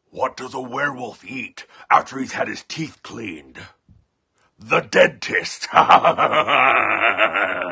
What does a werewolf eat after he's had his teeth cleaned? The dentist!